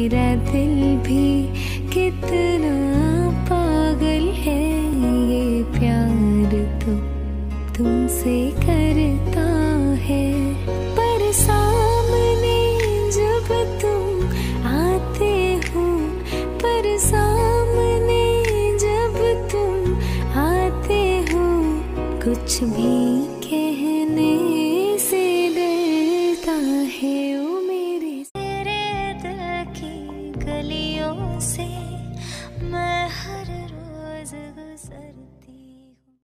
मेरा दिल भी कितना पागल है, ये प्यार तो तुमसे करता है। पर सामने जब तुम आते हो, पर सामने जब तुम आते हो, कुछ भी कहने से डरता है। ओ मेरे दिल की गलियों से मैं